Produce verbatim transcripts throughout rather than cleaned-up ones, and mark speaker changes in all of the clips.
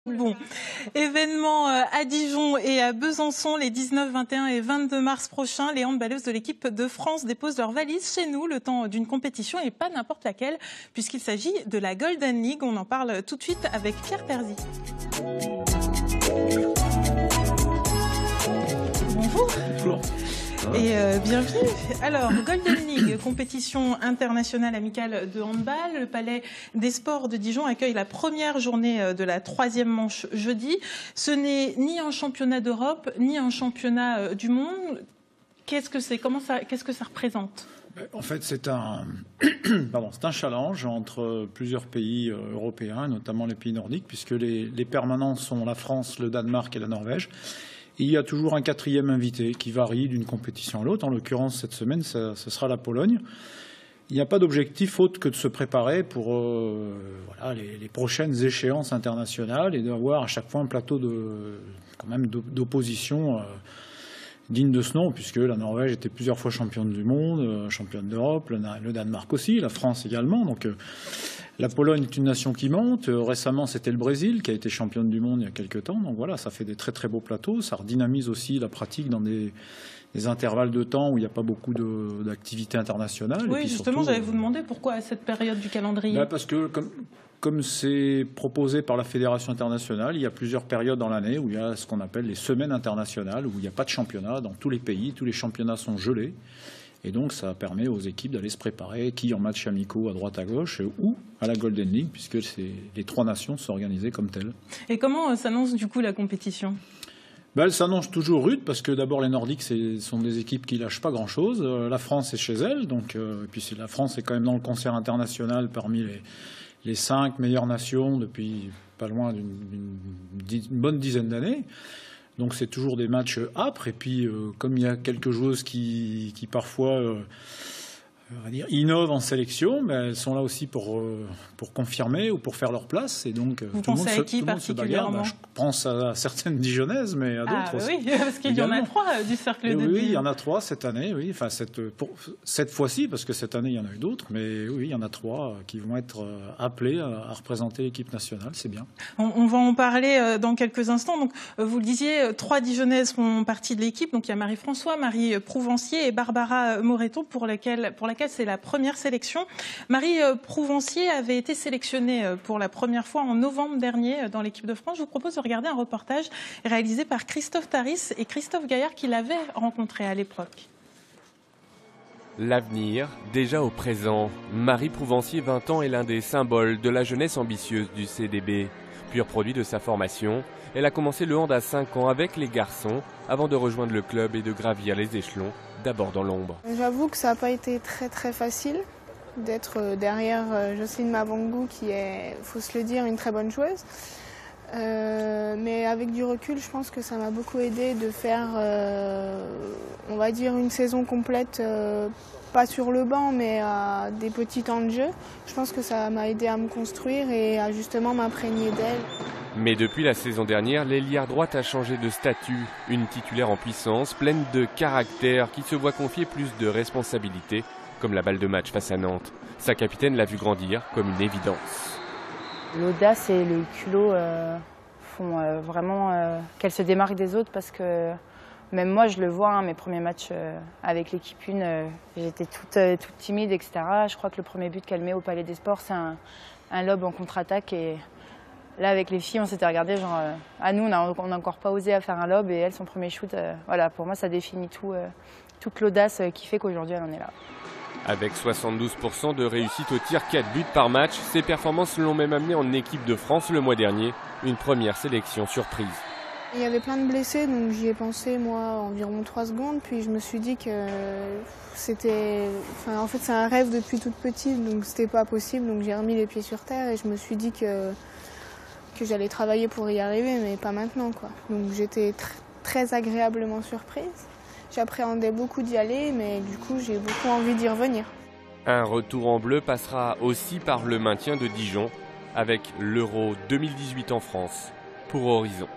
Speaker 1: Bon, événement à Dijon et à Besançon les dix-neuf, vingt et un et vingt-deux mars prochains. Les handballeuses de l'équipe de France déposent leurs valises chez nous le temps d'une compétition et pas n'importe laquelle puisqu'il s'agit de la Golden League. On en parle tout de suite avec Pierre Perzy. Bonjour.
Speaker 2: Bonjour.
Speaker 1: Et euh, bienvenue. Alors, Golden League, compétition internationale amicale de handball. Le Palais des Sports de Dijon accueille la première journée de la troisième manche jeudi. Ce n'est ni un championnat d'Europe, ni un championnat du monde. Qu'est-ce que c'est ? Comment ça, qu'est-ce que ça représente ?
Speaker 2: En fait, c'est un, pardon, c'est un challenge entre plusieurs pays européens, notamment les pays nordiques, puisque les, les permanents sont la France, le Danemark et la Norvège. Il y a toujours un quatrième invité qui varie d'une compétition à l'autre. En l'occurrence, cette semaine, ça, ce sera la Pologne. Il n'y a pas d'objectif autre que de se préparer pour euh, voilà, les, les prochaines échéances internationales et d'avoir à chaque fois un plateau de, quand même d'opposition euh, digne de ce nom, puisque la Norvège était plusieurs fois championne du monde, euh, championne d'Europe, le, le Danemark aussi, la France également. Donc, euh, la Pologne est une nation qui monte. Euh, récemment, c'était le Brésil qui a été championne du monde il y a quelques temps. Donc voilà, ça fait des très très beaux plateaux. Ça redynamise aussi la pratique dans des, des intervalles de temps où il n'y a pas beaucoup d'activités internationales.
Speaker 1: Oui, et puis justement, j'allais vous demander pourquoi à cette période du calendrier.
Speaker 2: Bah parce que comme Comme c'est proposé par la Fédération internationale, il y a plusieurs périodes dans l'année où il y a ce qu'on appelle les semaines internationales, où il n'y a pas de championnat dans tous les pays. Tous les championnats sont gelés. Et donc, ça permet aux équipes d'aller se préparer, qui en matchs amicaux à droite à gauche, ou à la Golden League, puisque les trois nations sont organisées comme telles.
Speaker 1: Et comment s'annonce du coup la compétition ?
Speaker 2: Ben, elle s'annonce toujours rude, parce que d'abord, les Nordiques ce sont des équipes qui ne lâchent pas grand-chose. La France est chez elle, donc, euh, et puis la France est quand même dans le concert international parmi les... les cinq meilleures nations depuis pas loin d'une bonne dizaine d'années. Donc c'est toujours des matchs âpres. Et puis euh, comme il y a quelques joueuses qui, qui parfois euh, on va dire, innovent en sélection, mais elles sont là aussi pour, euh, pour confirmer ou pour faire leur place. Et donc
Speaker 1: Vous
Speaker 2: tout le monde
Speaker 1: pensez
Speaker 2: se,
Speaker 1: à qui
Speaker 2: tout le monde se bagarre. Ben, je pense à certaines Dijonnaises, mais à d'autres
Speaker 1: ah,
Speaker 2: aussi.
Speaker 1: Oui, parce qu'il y en a trois du cercle
Speaker 2: et
Speaker 1: de
Speaker 2: Oui,
Speaker 1: Dijon.
Speaker 2: il y en a trois cette année. Oui, enfin cette, pour, cette fois-ci, parce que cette année il y en a eu d'autres, mais oui, il y en a trois qui vont être appelés à, à représenter l'équipe nationale. C'est bien.
Speaker 1: On, on va en parler dans quelques instants. Donc, vous le disiez, trois Dijonnaises font partie de l'équipe. Donc il y a Marie-François, Marie Prouvencier et Barbara Moreton pour laquelle, pour laquelle c'est la première sélection. Marie Prouvencier avait été sélectionnée pour la première fois en novembre dernier dans l'équipe de France. Je vous propose de regarder un reportage réalisé par Christophe Taris et Christophe Gaillard qui l'avait rencontré à l'époque.
Speaker 3: L'avenir, déjà au présent. Marie Prouvencier, vingt ans, est l'un des symboles de la jeunesse ambitieuse du C D B. Pur produit de sa formation, elle a commencé le hand à cinq ans avec les garçons avant de rejoindre le club et de gravir les échelons, d'abord dans l'ombre.
Speaker 4: J'avoue que ça n'a pas été très très facile d'être derrière Jocelyne Mavangou qui est, il faut se le dire, une très bonne joueuse. Euh, mais avec du recul, je pense que ça m'a beaucoup aidé de faire, euh, on va dire, une saison complète, euh, pas sur le banc, mais à des petits temps de jeu. Je pense que ça m'a aidé à me construire et à justement m'imprégner d'elle.
Speaker 3: Mais depuis la saison dernière, l'ailière droite a changé de statut. Une titulaire en puissance, pleine de caractère, qui se voit confier plus de responsabilités, comme la balle de match face à Nantes. Sa capitaine l'a vu grandir comme une évidence.
Speaker 5: L'audace et le culot euh, font euh, vraiment euh, qu'elle se démarque des autres parce que même moi je le vois, hein, mes premiers matchs euh, avec l'équipe une, euh, j'étais toute, euh, toute timide, et cetera. Je crois que le premier but qu'elle met au Palais des Sports, c'est un, un lob en contre-attaque. Et là, avec les filles, on s'était regardé genre, euh, à nous, on n'a on a encore pas osé à faire un lob et elle, son premier shoot, euh, voilà, pour moi, ça définit tout, euh, toute l'audace qui fait qu'aujourd'hui, elle en est là.
Speaker 3: Avec soixante-douze pour cent de réussite au tir, quatre buts par match, ses performances l'ont même amené en équipe de France le mois dernier, une première sélection surprise.
Speaker 4: Il y avait plein de blessés, donc j'y ai pensé moi environ trois secondes, puis je me suis dit que c'était, enfin, en fait c'est un rêve depuis toute petite, donc c'était pas possible, donc j'ai remis les pieds sur terre et je me suis dit que, que j'allais travailler pour y arriver, mais pas maintenant, quoi. Donc j'étais tr très agréablement surprise. J'appréhendais beaucoup d'y aller, mais du coup, j'ai beaucoup envie d'y revenir.
Speaker 3: Un retour en bleu passera aussi par le maintien de Dijon, avec l'Euro deux mille dix-huit en France, pour Horizon.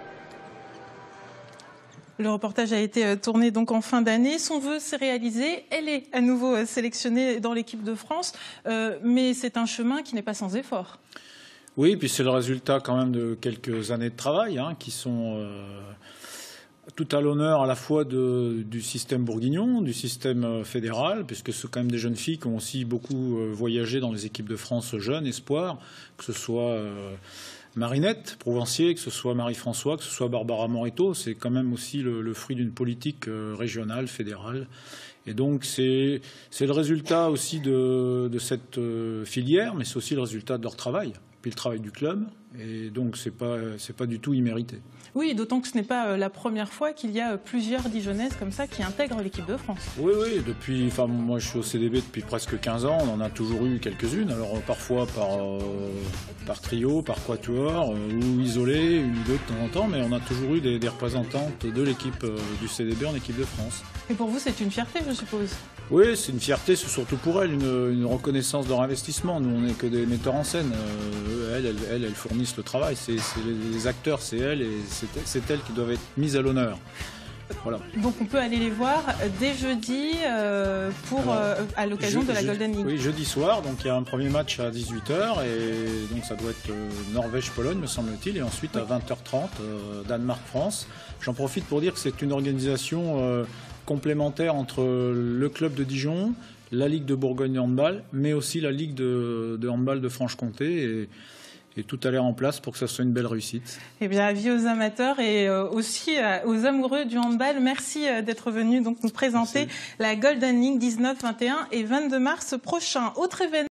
Speaker 1: Le reportage a été tourné donc en fin d'année. Son vœu s'est réalisé. Elle est à nouveau sélectionnée dans l'équipe de France, euh, mais c'est un chemin qui n'est pas sans effort.
Speaker 2: Oui, puis c'est le résultat quand même de quelques années de travail hein, qui sont euh, tout à l'honneur à la fois de, du système bourguignon, du système fédéral, puisque c'est quand même des jeunes filles qui ont aussi beaucoup voyagé dans les équipes de France jeunes, espoirs, que ce soit euh, Marinette Prouvencier, que ce soit Marie-François, que ce soit Barbara Moreto. C'est quand même aussi le, le fruit d'une politique euh, régionale, fédérale. Et donc c'est le résultat aussi de, de cette euh, filière, mais c'est aussi le résultat de leur travail, puis le travail du club. Et donc c'est pas, c'est pas du tout immérité.
Speaker 1: Oui, d'autant que ce n'est pas la première fois qu'il y a plusieurs Dijonnaises comme ça qui intègrent l'équipe de France.
Speaker 2: Oui, oui, depuis, enfin moi je suis au C D B depuis presque quinze ans, on en a toujours eu quelques-unes, alors parfois par, euh, par trio, par quatuor, euh, ou isolé, une ou deux de temps en temps, mais on a toujours eu des, des représentantes de l'équipe euh, du C D B en équipe de France.
Speaker 1: Et pour vous c'est une fierté, je suppose?
Speaker 2: Oui, c'est une fierté, c'est surtout pour elles, une, une reconnaissance de leur investissement. Nous, on n'est que des metteurs en scène. Euh, elles, elles, elles, elles fournissent le travail. C'est les, les acteurs, c'est elles, et c'est elles qui doivent être mises à l'honneur. Voilà.
Speaker 1: Donc on peut aller les voir dès jeudi euh, pour, Alors, euh, à l'occasion de la Golden League.
Speaker 2: Oui, jeudi soir. Donc il y a un premier match à dix-huit heures et donc ça doit être euh, Norvège-Pologne, me semble-t-il, et ensuite oui. à vingt heures trente, euh, Danemark-France. J'en profite pour dire que c'est une organisation euh, complémentaire entre le club de Dijon, la Ligue de Bourgogne de handball, mais aussi la Ligue de, de handball de Franche-Comté. Et, Et tout a l'air en place pour que ça soit une belle réussite.
Speaker 1: Eh bien, avis aux amateurs et aussi aux amoureux du handball. Merci d'être venu donc nous présenter Merci. la Golden League dix-neuf, vingt et un et vingt-deux mars prochain. Autre événement.